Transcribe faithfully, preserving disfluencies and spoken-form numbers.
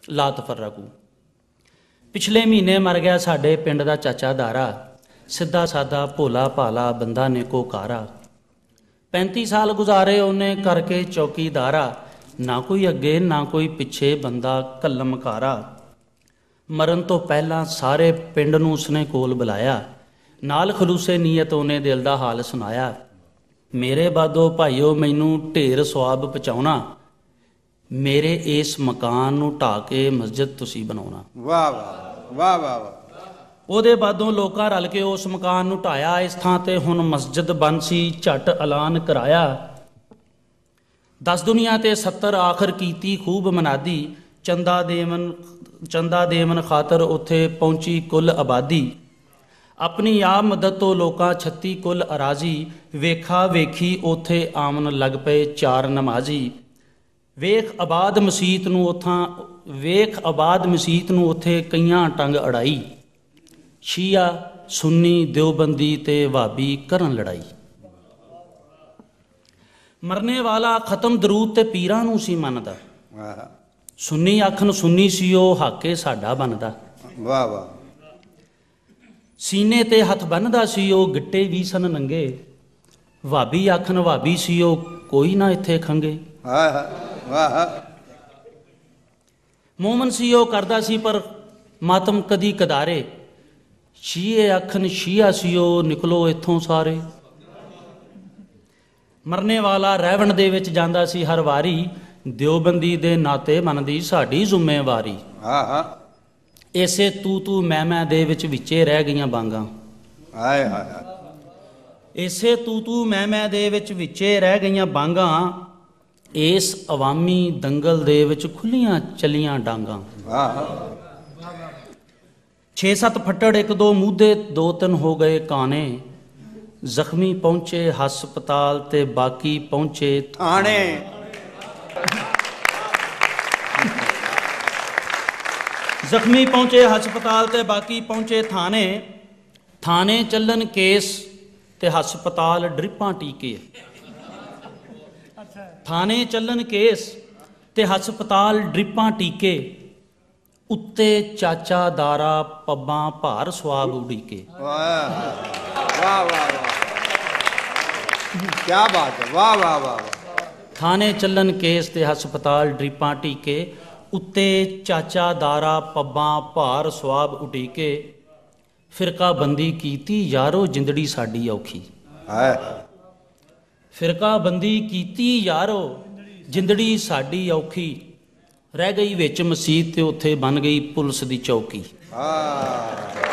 ला तफर्रकू। पिछले महीने मर गया साडे पिंड दा चाचा दारा, सीधा सादा भोला भाला बंदा ने कोकारा। पैंती साल गुजारे उन्हें करके चौकीदारा, ना कोई अगे ना कोई पिछे बंदा कलमकारा। मरन तो पहला सारे पिंड नूं उसने कोल बुलाया, नाल खलूसे नीयत उन्हें दिल दा हाल सुनाया। मेरे बादो भाईओ मैनू ढेर सवाब पहुँचाउणा, मेरे इस मकान नूं ढा के मस्जिद तुसी बनाउणा। वाह वाह वाह वाह वाह। ਉਹਦੇ ਬਾਦੋਂ ਲੋਕਾਂ रल के उस मकान ਨੂੰ ਢਾਇਆ। इस ਥਾਂ ਤੇ ਹੁਣ मस्जिद बन सी, झट ऐलान कराया। दस दुनिया ते सत्तर आखिर कीती खूब मनादी, चंदा देवन चंदा देवन खातर उत्थे पहुंची कुल आबादी। अपनी आप मदद तो लोकां छत्ती कुल अराजी, वेखा वेखी उत्थे आमन लग पे चार नमाजी। वेख आबाद मसीत नूं उत्थां वेख आबाद मसीत नूं उत्थे कईयां टंग अड़ाई। शिया सुन्नी देवबंदी ते वाबी करन लड़ाई। मरने वाला खत्म दरूद ते पीरां नूं सी मनदा, सुन्नी आखन सुन्नी सी ओ हाके साडा बनदा। वाह वाह। सीने ते हथ बनदा सी ओ गिट्टे भी सन नंगे, वाबी आखन वाबी सी ओ कोई ना इत्थे खंगे। वाह। मोमन सी ओ करदा सी पर मातम कदी कदारे, शीए आखन शिया सी ओ निकलो इत्थों सारे। मरने वाला रहवन दे विच जांदा सी हर वारी, दियोबंदी दे नाते मनदी साडी जुम्मेवारी। हाँ हाँ। इसे तू तू मैं मैं दे विच विचे रह गईयां बांगां। हाय हाय। इसे तू तू मैं मैं दे विच विचे रह गईयां बांगां, इस अवामी दंगल दे विच खुलियां चलियां डांगां। छे सत्त फट्टड़ एक दो मूधे दो तिन हो गए काने, जख्मी पहुंचे हस्पताल ते बाकी पहुंचे थाने। जख्मी पहुंचे हस्पताल ते बाकी पहुंचे थाने। थाने चलन केस ते हस्पताल ड्रिपां टीके। थाने चलन केस ते हस्पताल ड्रिपां टीके, उत्ते चाचा दारा पब्बां भार स्वाब उड़ीके। वाह वाह वाह, क्या बात है। वाह वाह वाह। थाने चलन केस ते हस्पताल ड्रिपां टीके, उत्ते चाचा दारा पब्बां भार स्वाब उटीके। फिरका बंदी कीती यारो जिंदड़ी साडी औखी। फिरका बंदी कीती यारो जिंदड़ी साडी औखी, रह गई विच मसीत ते उत्थे बन गई पुलिस दी चौकी।